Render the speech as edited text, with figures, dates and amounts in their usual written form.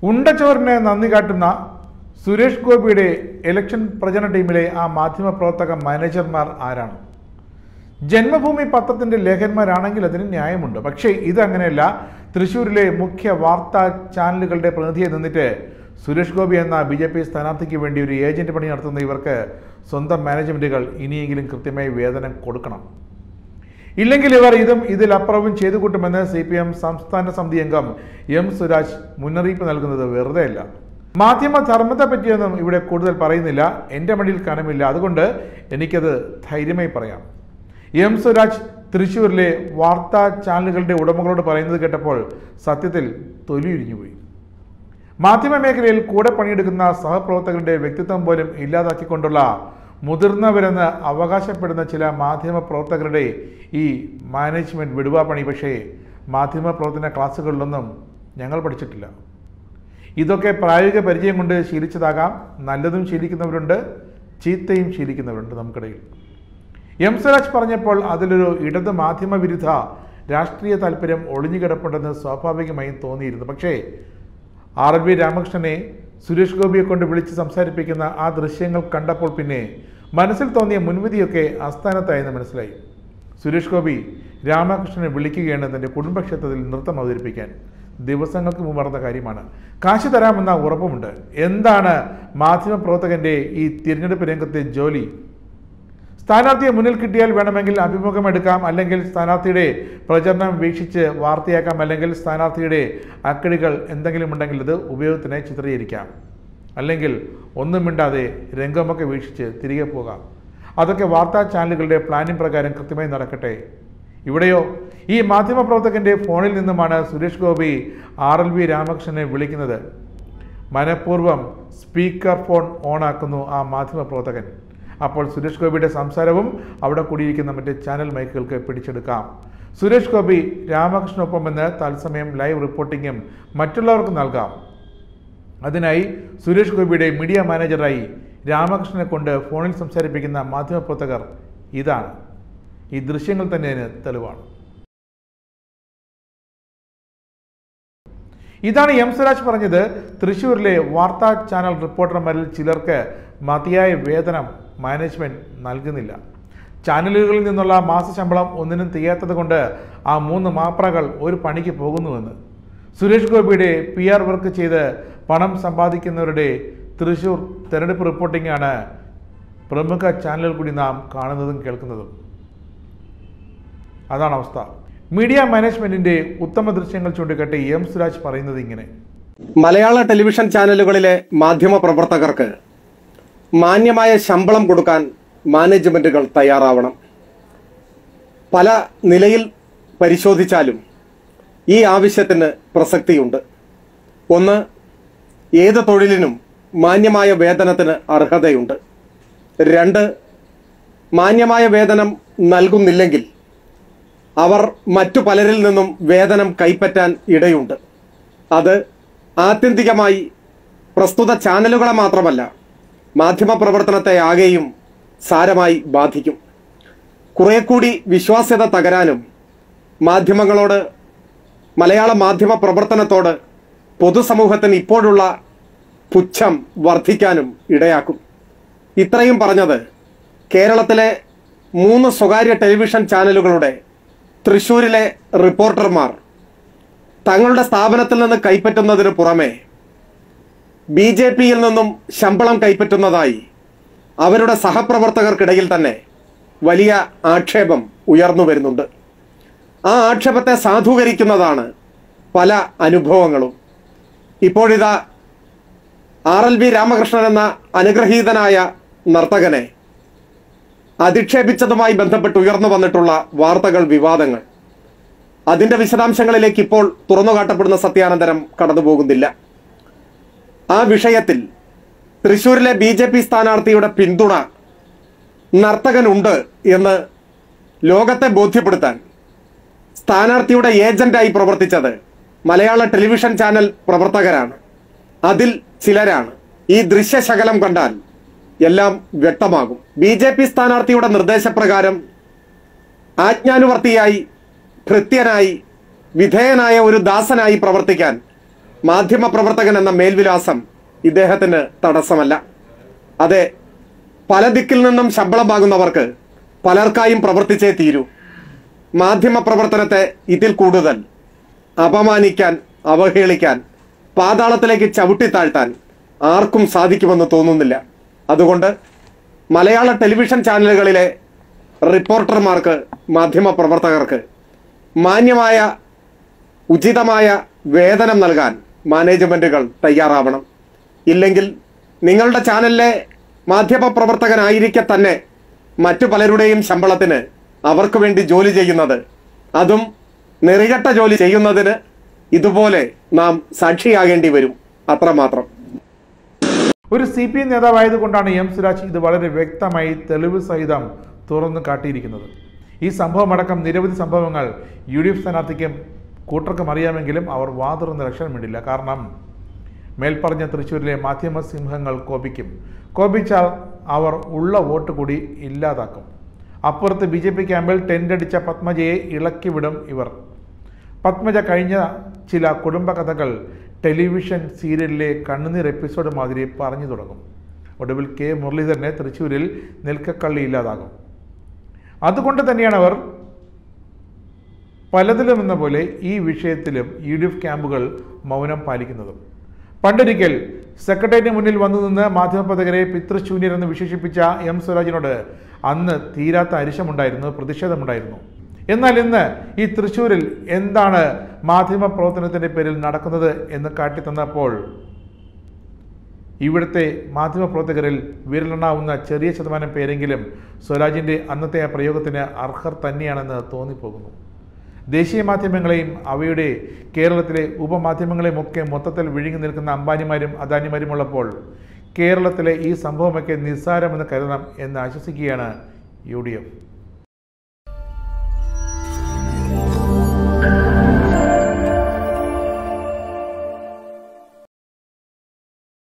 ഉണ്ടച്ചോറിന് നന്ദി കാട്ടുന്ന സുരേഷ് ഗോപിയുടെ ഇലക്ഷൻ പ്രചരണ ടീമിലെ ആ മാധ്യമപ്രവർത്തക മാനേജർമാർ ആരാണ്? ജന്മഭൂമി പത്രത്തിൻ്റെ ലേഖകന്മാരാണെങ്കിൽ അതിന് ന്യായമുണ്ട്. പക്ഷേ ഇതങ്ങനെയല്ല. തൃശ്ശൂരിലെ മുഖ്യ വാർത്താ ചാനലുകളുടെ പ്രതിനിധിയെ നിന്നിട്ട് സുരേഷ് ഗോപി എന്ന BJP സ്ഥാനാർത്ഥിക്ക് വേണ്ടി ഒരു ഏജന്റ് പണി നടത്തുന്ന ഇവർക്ക് സ്വന്തം മാനേജ്മെൻറ്റുകൾ ഇനിയെങ്കിലും കൃത്യമായി വേതനം കൊടുക്കണം. ഇല്ലെങ്കിൽ ഇവർ ഇതിലപ്പുറവും ചെയ്തു കൂട്ടുമെന്ന് CPM സംസ്ഥാന സമിതി അംഗം M. സുരാജ് മുന്നറിയിപ്പ് നൽകുന്നത് വെറുതെയല്ല. മാധ്യമ ധർമ്മത്തെ പറ്റിയൊന്നും ഇവിടെ കൂടുതൽ പറയുന്നില്ല. എൻ്റെ മടിയിൽ കനമില്ല, അതുകൊണ്ട് എനിക്കത് ധൈര്യമായി പറയാം. M. സുരാജ് തൃശ്ശൂരിലെ വാർത്താ ചാനലുകളുടെ ഉടമകളോട് പറയുന്നത് കേട്ടപ്പോൾ സത്യത്തിൽ തൊലിയുരിഞ്ഞുപോയി. മാധ്യമ മേഖലയിൽ കൂടെ പണിയെടുക്കുന്ന സഹപ്രവർത്തകരുടെ വ്യക്തിത്വം പോലും ഇല്ലാതാക്കിക്കൊണ്ടുള്ള മുതിർന്നവരെന്ന് അവകാശപ്പെടുന്ന ചില മാധ്യമ പ്രവർത്തകരുടെ ഈ മാനേജ്മെൻറ്റ് വിടുവാ പണി പക്ഷേ മാധ്യമ പ്രവർത്തന ക്ലാസ്സുകളിലൊന്നും ഞങ്ങൾ പഠിച്ചിട്ടില്ല. ഇതൊക്കെ പ്രായോഗിക പരിചയം കൊണ്ട് ശീലിച്ചതാകാം. നല്ലതും ശീലിക്കുന്നവരുണ്ട്, ചീത്തയും ശീലിക്കുന്നവരുണ്ട് നമുക്കിടയിൽ. M. സുരാജ് പറഞ്ഞപ്പോൾ അതിലൊരു ഇടത് മാധ്യമ വിരുദ്ധ രാഷ്ട്രീയ താല്പര്യം ഒളിഞ്ഞുകിടപ്പുണ്ടെന്ന് സ്വാഭാവികമായും തോന്നിയിരുന്നു. പക്ഷേ RLV രാമകൃഷ്ണനെ സുരേഷ് ഗോപിയെ കൊണ്ട് വിളിച്ച് സംസാരിപ്പിക്കുന്ന ആ ദൃശ്യങ്ങൾ കണ്ടപ്പോൾ പിന്നെ മനസ്സിൽ തോന്നിയ മുൻവിധിയൊക്കെ അസ്ഥാനത്തായെന്ന് മനസ്സിലായി. സുരേഷ് ഗോപി രാമകൃഷ്ണനെ വിളിക്കുകയാണ് തൻ്റെ കുടുംബക്ഷേത്രത്തിൽ നൃത്തം അവതരിപ്പിക്കാൻ. ദിവസങ്ങൾക്ക് മുമ്പ് നടന്ന കാര്യമാണ്. കാശ് തരാമെന്ന ഉറപ്പുമുണ്ട്. എന്താണ് മാധ്യമപ്രവർത്തകൻ്റെ ഈ തിരഞ്ഞെടുപ്പ് രംഗത്തെ ജോലി? സ്ഥാനാർത്ഥിയെ മുന്നിൽ കിട്ടിയാൽ വേണമെങ്കിൽ അഭിമുഖം എടുക്കാം, അല്ലെങ്കിൽ സ്ഥാനാർത്ഥിയുടെ പ്രചരണം വീക്ഷിച്ച് വാർത്തയാക്കാം, അല്ലെങ്കിൽ സ്ഥാനാർത്ഥിയുടെ അക്കടികൾ എന്തെങ്കിലും ഉണ്ടെങ്കിൽ ഇത് ഉപയോഗത്തിനായി ചിത്രീകരിക്കാം, അല്ലെങ്കിൽ ഒന്നും മിണ്ടാതെ രംഗമൊക്കെ വീക്ഷിച്ച് തിരികെ പോകാം. അതൊക്കെ വാർത്താ ചാനലുകളുടെ പ്ലാനിംഗ് പ്രകാരം കൃത്യമായി നടക്കട്ടെ. ഇവിടെയോ ഈ മാധ്യമപ്രവർത്തകൻ്റെ ഫോണിൽ നിന്നുമാണ് സുരേഷ് ഗോപി RLV രാമകൃഷ്ണനെ വിളിക്കുന്നത്. മനഃപൂർവ്വം സ്പീക്കർ ഫോൺ ഓണാക്കുന്നു ആ മാധ്യമപ്രവർത്തകൻ. അപ്പോൾ സുരേഷ് ഗോപിയുടെ സംസാരവും അവിടെ കൂടിയിരിക്കുന്ന മറ്റ് ചാനൽ മൈക്കുകൾക്ക് പിടിച്ചെടുക്കാം. സുരേഷ് ഗോപി രാമകൃഷ്ണനൊപ്പമെന്ന് തത്സമയം ലൈവ് റിപ്പോർട്ടിങ്ങും മറ്റുള്ളവർക്ക് നൽകാം. അതിനായി സുരേഷ് ഗോപിയുടെ മീഡിയ മാനേജറായി രാമകൃഷ്ണനെ കൊണ്ട് ഫോണിൽ സംസാരിപ്പിക്കുന്ന മാധ്യമപ്രവർത്തകർ ഇതാണ്. ഈ ദൃശ്യങ്ങൾ തന്നെ അതിന് തെളിവാണ്. ഇതാണ് M. സുരാജ് പറഞ്ഞത്. തൃശ്ശൂരിലെ വാർത്താ ചാനൽ റിപ്പോർട്ടർമാരിൽ ചിലർക്ക് മതിയായ വേതനം മാനേജ്മെൻറ്റ് നൽകുന്നില്ല. ചാനലുകളിൽ നിന്നുള്ള മാസശമ്പളം ഒന്നിനും തികയാത്തത് കൊണ്ട് ആ 3 മാപ്രകൾ ഒരു പണിക്ക് പോകുന്നുവെന്ന് സുരേഷ് ഗോപിയുടെ PR വർക്ക് ചെയ്ത് പണം സമ്പാദിക്കുന്നവരുടെ തൃശ്ശൂർ തെരഞ്ഞെടുപ്പ് റിപ്പോർട്ടിംഗാണ് പ്രമുഖ ചാനലുകൾ കൂടി നാം കാണുന്നതും കേൾക്കുന്നതും. അതാണ് അവസ്ഥ. മീഡിയ മാനേജ്മെന്റിന്റെ ഉത്തമ ദൃശ്യങ്ങൾ ചൂണ്ടിക്കാട്ടി M. സുരാജ് പറയുന്നത് ഇങ്ങനെ: മലയാള ടെലിവിഷൻ ചാനലുകളിലെ മാധ്യമ പ്രവർത്തകർക്ക് മാന്യമായ ശമ്പളം കൊടുക്കാൻ മാനേജ്മെന്റുകൾ തയ്യാറാവണം. പല നിലയിൽ പരിശോധിച്ചാലും ഈ ആവശ്യത്തിന് പ്രസക്തിയുണ്ട്. ഒന്ന്, ഏത് തൊഴിലിനും മാന്യമായ വേതനത്തിന് അർഹതയുണ്ട്. 2, മാന്യമായ വേതനം നൽകുന്നില്ലെങ്കിൽ അവർ മറ്റു പലരിൽ നിന്നും വേതനം കൈപ്പറ്റാൻ ഇടയുണ്ട്. അത് ആത്യന്തികമായി പ്രസ്തുത ചാനലുകളെ മാത്രമല്ല, മാധ്യമപ്രവർത്തനത്തെ ആകെയും സാരമായി ബാധിക്കും. കുറെ കൂടി വിശ്വാസ്യത തകരാനും മാധ്യമങ്ങളോട്, മലയാള മാധ്യമ പ്രവർത്തനത്തോട് പൊതുസമൂഹത്തിന് ഇപ്പോഴുള്ള പുച്ഛം വർദ്ധിക്കാനും ഇടയാക്കും. ഇത്രയും പറഞ്ഞത് കേരളത്തിലെ 3 സ്വകാര്യ ടെലിവിഷൻ ചാനലുകളുടെ തൃശ്ശൂരിലെ റിപ്പോർട്ടർമാർ തങ്ങളുടെ സ്ഥാപനത്തിൽ നിന്ന് കൈപ്പറ്റുന്നതിന് പുറമെ BJPയിൽ നിന്നും ശമ്പളം കൈപ്പറ്റുന്നതായി അവരുടെ സഹപ്രവർത്തകർക്കിടയിൽ തന്നെ വലിയ ആക്ഷേപം ഉയർന്നു വരുന്നുണ്ട്. ആ ആക്ഷേപത്തെ സാധൂകരിക്കുന്നതാണ് പല അനുഭവങ്ങളും. ഇപ്പോഴിതാ RLV രാമകൃഷ്ണൻ എന്ന അനുഗ്രഹീതനായ നർത്തകനെ അധിക്ഷേപിച്ചതുമായി ബന്ധപ്പെട്ട് ഉയർന്നു വന്നിട്ടുള്ള വാർത്തകൾ, വിവാദങ്ങൾ, അതിൻ്റെ വിശദാംശങ്ങളിലേക്ക് ഇപ്പോൾ തുറന്നുകാട്ടപ്പെടുന്ന സത്യാനന്തരം കടന്നുപോകുന്നില്ല. ആ വിഷയത്തിൽ തൃശ്ശൂരിലെ BJP സ്ഥാനാർത്ഥിയുടെ പിന്തുണ നർത്തകനുണ്ട് എന്ന് ലോകത്തെ ബോധ്യപ്പെടുത്താൻ സ്ഥാനാർത്ഥിയുടെ ഏജന്റായി പ്രവർത്തിച്ചത് മലയാള ടെലിവിഷൻ ചാനൽ പ്രവർത്തകരാണ്. അതിൽ ചിലരാണ്. ഈ ദൃശ്യശകലം കണ്ടാൽ എല്ലാം വ്യക്തമാകും. BJP സ്ഥാനാർത്ഥിയുടെ നിർദ്ദേശപ്രകാരം ആജ്ഞാനുവർത്തിയായി, ഭൃത്യനായി, വിധേയനായ ഒരു ദാസനായി പ്രവർത്തിക്കാൻ മാധ്യമപ്രവർത്തകൻ എന്ന മേൽവിലാസം ഇദ്ദേഹത്തിന് തടസ്സമല്ല. അതെ, പല ദിക്കിൽ നിന്നും ശമ്പളം വാങ്ങുന്നവർക്ക് പലർക്കായും പ്രവർത്തിച്ചേ തീരൂ. മാധ്യമപ്രവർത്തനത്തെ ഇതിൽ കൂടുതൽ അപമാനിക്കാൻ, അവഹേളിക്കാൻ, പാതാളത്തിലേക്ക് ചവിട്ടിത്താഴ്ത്താൻ ആർക്കും സാധിക്കുമെന്ന് തോന്നുന്നില്ല. അതുകൊണ്ട് മലയാള ടെലിവിഷൻ ചാനലുകളിലെ റിപ്പോർട്ടർമാർക്ക്, മാധ്യമപ്രവർത്തകർക്ക് മാന്യമായ, ഉചിതമായ വേതനം നൽകാൻ മാനേജ്മെന്റുകൾ തയ്യാറാവണം. ഇല്ലെങ്കിൽ നിങ്ങളുടെ ചാനലിലെ മാധ്യമപ്രവർത്തകനായിരിക്കെ തന്നെ മറ്റു പലരുടെയും ശമ്പളത്തിന് അവർക്ക് വേണ്ടി ജോലി ചെയ്യുന്നത്, അതും നെറികെട്ട ജോലി ചെയ്യുന്നതിന് ഇതുപോലെ നാം സാക്ഷിയാകേണ്ടി വരും. അത്രമാത്രം. ഒരു CPM നേതാവായതുകൊണ്ടാണ് എം സ്വരാജ് ഇത് വളരെ വ്യക്തമായി തെളിവ് സഹിതം തുറന്നു കാട്ടിയിരിക്കുന്നത്. ഈ സംഭവമടക്കം നിരവധി സംഭവങ്ങൾ UDF സ്ഥാനാർത്ഥിക്കും കൂട്ടർക്കും അറിയാമെങ്കിലും അവർ വാതുറന്ന് ലക്ഷണം വേണ്ടില്ല. കാരണം മേൽപ്പറഞ്ഞ തൃശ്ശൂരിലെ മാധ്യമ സിംഹങ്ങൾ കോപിച്ചാൽ അവർ ഉള്ള വോട്ട് കൂടി ഇല്ലാതാക്കും. അപ്പുറത്ത് BJP ക്യാമ്പിൽ ടെൻഡടിച്ച പത്മജയെ ഇളക്കിവിടും ഇവർ. പത്മജ കഴിഞ്ഞ ചില കുടുംബകഥകൾ ടെലിവിഷൻ സീരിയലിലെ കണ്ണുനീർ എപ്പിസോഡ് മാതിരി പറഞ്ഞു തുടങ്ങും. ഒടുവിൽ K മുരളീധരനെ തൃശ്ശൂരിൽ നിൽക്കക്കള്ളി ഇല്ലാതാകും. അതുകൊണ്ട് തന്നെയാണ് അവർ പലതിലും എന്ന പോലെ ഈ വിഷയത്തിലും UDF ക്യാമ്പുകൾ മൗനം പാലിക്കുന്നതും. പണ്ടൊരിക്കൽ സെക്രട്ടേറിയറ്റിന് മുന്നിൽ വന്നു നിന്ന് മാധ്യമപ്രവർത്തകരെ പിതൃശൂന്യരെന്ന് വിശേഷിപ്പിച്ച എം സ്വരാജിനോട് അന്ന് തീരാത്ത അരിശമുണ്ടായിരുന്നു, പ്രതിഷേധമുണ്ടായിരുന്നു. എന്നാൽ ഇന്ന് ഈ തൃശ്ശൂരിൽ എന്താണ് മാധ്യമപ്രവർത്തനത്തിൻ്റെ പേരിൽ നടക്കുന്നത് എന്ന് കാട്ടിത്തന്നപ്പോൾ ഇവിടുത്തെ മാധ്യമപ്രവർത്തകരിൽ വിരലെണ്ണാവുന്ന ചെറിയ ശതമാനം പേരെങ്കിലും സ്വരാജിൻ്റെ അന്നത്തെ ആ പ്രയോഗത്തിന് അർഹർ തന്നെയാണെന്ന് തോന്നിപ്പോകുന്നു. ദേശീയ മാധ്യമങ്ങളെയും അവയുടെ കേരളത്തിലെ ഉപമാധ്യമങ്ങളെയും ഒക്കെ മൊത്തത്തിൽ വിഴുങ്ങി നിൽക്കുന്ന അംബാനിമാരും അദാനിമാരുമുള്ളപ്പോൾ കേരളത്തിലെ ഈ സംഭവമൊക്കെ നിസ്സാരമെന്ന് കരുതണം എന്ന് ആശ്വസിക്കുകയാണ് UDF.